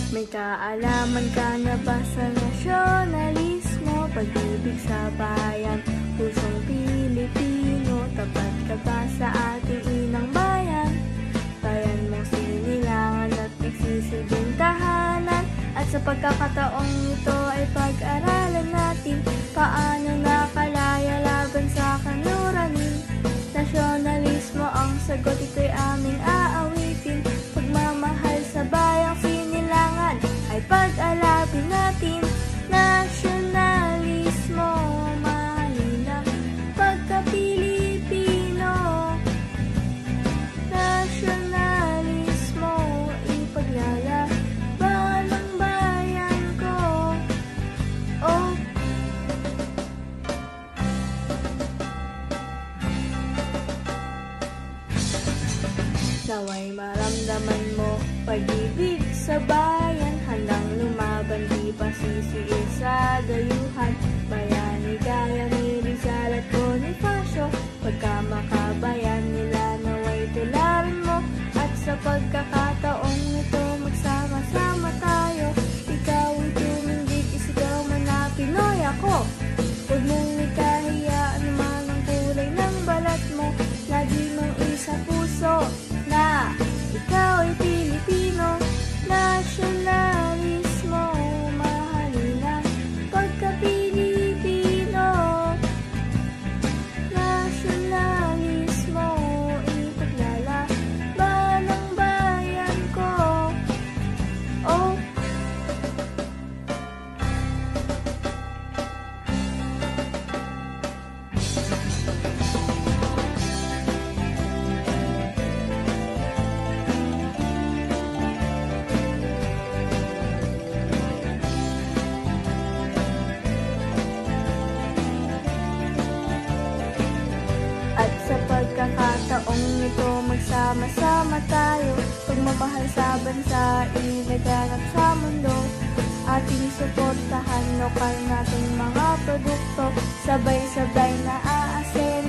May kaalaman ka na ba sa nasyonalismo? Pag-ibig sa bayan, pusong Pilipino. Tapat ka ba sa ating inang bayan? Bayan mong sinilangan at nagsisilbing tahanan. At sa pagkakataong ito ay pag-aralan natin paano nakalaya laban sa kanluranin. Nasyonalismo ang sagot, ito'y aming aawitin. Pagmamahal sa bayang sinilangan ay pag-alapin natin. Nasyonalismo, mahalin ang pagka-Pilipino. Nasyonalismo, ipaglalaban ang bayan ko. Oh, naway maramdaman mo pag-ibig sa bayan. Handang lumaban, di pa sisiil sa dayuhan. Bayani gaya ni Rizal at Bonifacio, pagkamakabayan nila naway tularan mo. At sa pagkakataong ito magsama-sama tayo. Ikaw ay tumindig, isigaw man na Pinoy ako. Huwag mong ikahiya naman ang kulay ng balat mo. Lagi mong isa puso na ikaw ay Pilipino. Nasyonalismo, mahalin ang pagka-Pilipino. Nasyonalismo, ipaglalaban ang bayan ko. Oh, at sa pagkakataong ito magsama-sama tayo. Pagmamahal sa bansa, ilaganap sa mundo. Ating suportahan lokal nating mga produkto. Sabay-sabay na aasen